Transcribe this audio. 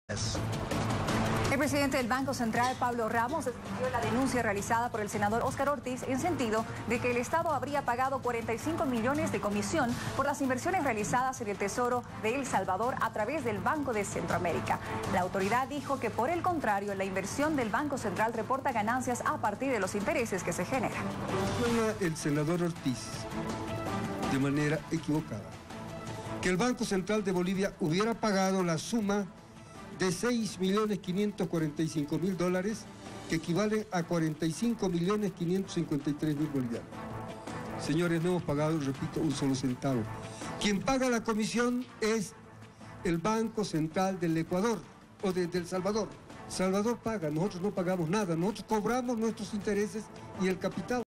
El presidente del Banco Central, Pablo Ramos, desmintió la denuncia realizada por el senador Óscar Ortiz en sentido de que el Estado habría pagado 45 millones de comisión por las inversiones realizadas en el Tesoro de El Salvador a través del Banco de Centroamérica. La autoridad dijo que, por el contrario, la inversión del Banco Central reporta ganancias a partir de los intereses que se generan. El senador Ortiz, de manera equivocada, que el Banco Central de Bolivia hubiera pagado la suma de $6.545.000, que equivalen a 45.553.000 bolivianos. Señores, no hemos pagado, repito, un solo centavo. Quien paga la comisión es el Banco Central del Ecuador o de El Salvador. Salvador paga, nosotros no pagamos nada, nosotros cobramos nuestros intereses y el capital.